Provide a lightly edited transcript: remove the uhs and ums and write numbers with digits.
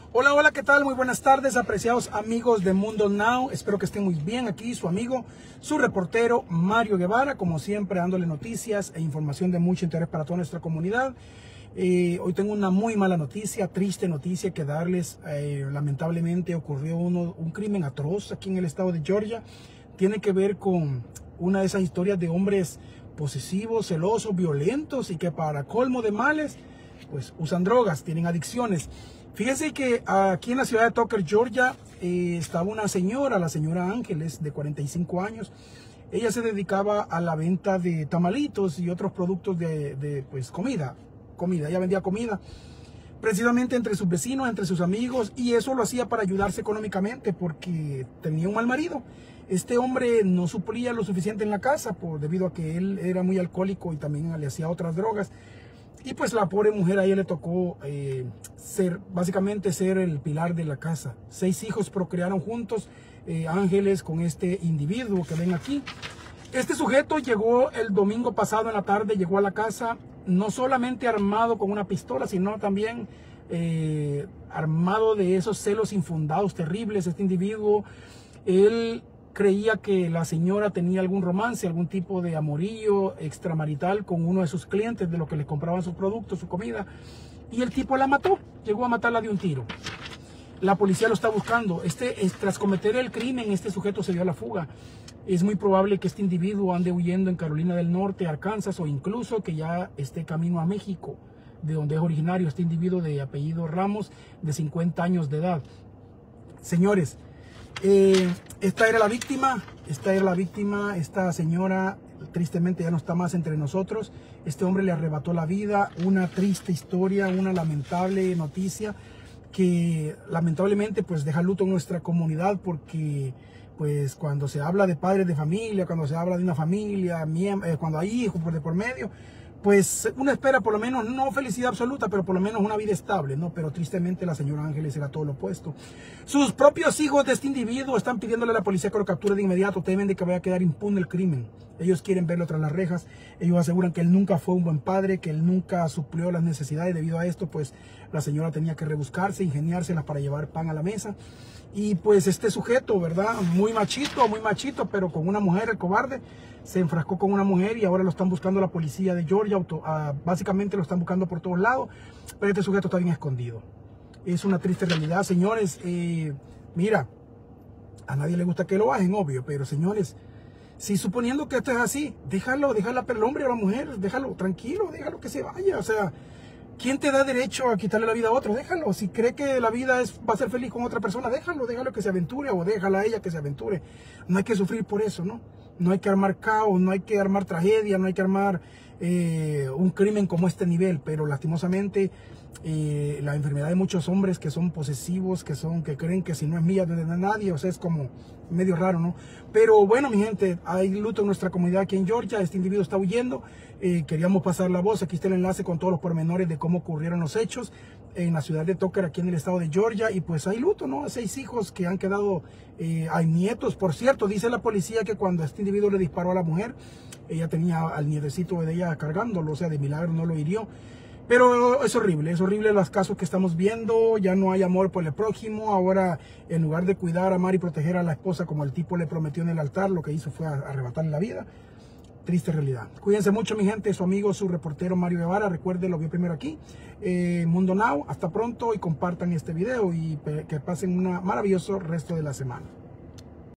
Hola, hola, ¿qué tal? Muy buenas tardes, apreciados amigos de Mundo Now. Espero que estén muy bien. Aquí su amigo, su reportero Mario Guevara, como siempre dándole noticias e información de mucho interés para toda nuestra comunidad. Hoy tengo una muy mala noticia, triste noticia que darles. Lamentablemente ocurrió un crimen atroz aquí en el estado de Georgia. Tiene que ver con una de esas historias de hombres posesivos, celosos, violentos y que para colmo de males, pues usan drogas, tienen adicciones. Fíjense que aquí en la ciudad de Tucker, Georgia, estaba una señora, la señora Ángeles, de 45 años. Ella se dedicaba a la venta de tamalitos y otros productos de pues, comida. Ella vendía comida precisamente entre sus vecinos, entre sus amigos, y eso lo hacía para ayudarse económicamente porque tenía un mal marido. Este hombre no suplía lo suficiente en la casa debido a que él era muy alcohólico y también le hacía otras drogas. Y pues la pobre mujer a ella le tocó básicamente ser el pilar de la casa. 6 hijos procrearon juntos, Ángeles con este individuo que ven aquí. Este sujeto llegó el domingo pasado en la tarde, llegó a la casa no solamente armado con una pistola, sino también armado de esos celos infundados terribles. Este individuo, él creía que la señora tenía algún romance, algún tipo de amorío extramarital con uno de sus clientes, de los que le compraban sus productos, su comida, y el tipo la mató, llegó a matarla de un tiro. La policía lo está buscando. Tras cometer el crimen, este sujeto se dio a la fuga. Es muy probable que este individuo ande huyendo en Carolina del Norte, Arkansas, o incluso que ya esté camino a México, de donde es originario este individuo de apellido Ramos, de 50 años de edad. Señores, esta era la víctima, esta señora tristemente ya no está más entre nosotros. Este hombre le arrebató la vida, una triste historia, una lamentable noticia que lamentablemente pues deja luto en nuestra comunidad, porque pues cuando se habla de padres de familia, cuando se habla de una familia, cuando hay hijos por medio, pues uno espera por lo menos, no felicidad absoluta, pero por lo menos una vida estable, ¿no? Pero tristemente la señora Ángeles era todo lo opuesto. Sus propios hijos de este individuo están pidiéndole a la policía que lo capture de inmediato, temen de que vaya a quedar impune el crimen. Ellos quieren verlo tras las rejas. Ellos aseguran que él nunca fue un buen padre, que él nunca suplió las necesidades. Debido a esto, pues la señora tenía que rebuscarse, ingeniárselas para llevar pan a la mesa. Y pues este sujeto, ¿verdad? Muy machito, pero con una mujer, el cobarde, se enfrascó con una mujer y ahora lo están buscando la policía de Georgia. Básicamente lo están buscando por todos lados, pero este sujeto está bien escondido. Es una triste realidad, señores. Mira, a nadie le gusta que lo bajen, obvio, pero señores, si suponiendo que esto es así, déjala, pero el hombre o la mujer, déjalo tranquilo, déjalo que se vaya. O sea, ¿quién te da derecho a quitarle la vida a otro? Déjalo. Si cree que la vida va a ser feliz con otra persona, déjalo que se aventure, o déjala a ella que se aventure. No hay que sufrir por eso, ¿no? No hay que armar caos, no hay que armar tragedia, no hay que armar un crimen como este nivel. Pero lastimosamente la enfermedad de muchos hombres que son posesivos, que creen que si no es mía no es de nadie, o sea, es como medio raro, ¿no? Pero bueno, mi gente, hay luto en nuestra comunidad aquí en Georgia. Este individuo está huyendo. Queríamos pasar la voz. Aquí está el enlace con todos los pormenores de cómo ocurrieron los hechos en la ciudad de Tucker, aquí en el estado de Georgia. Y pues hay luto, ¿no? 6 hijos que han quedado, hay nietos. Por cierto, dice la policía que cuando este individuo le disparó a la mujer, ella tenía al nietecito de ella cargándolo, o sea, de milagro no lo hirió. Pero es horrible los casos que estamos viendo. Ya no hay amor por el prójimo. Ahora, en lugar de cuidar, amar y proteger a la esposa como el tipo le prometió en el altar, lo que hizo fue arrebatarle la vida. Triste realidad. Cuídense mucho, mi gente. Su amigo, su reportero Mario Guevara. Recuerden, lo vio primero aquí, Mundo Now. Hasta pronto y compartan este video y que pasen un maravilloso resto de la semana.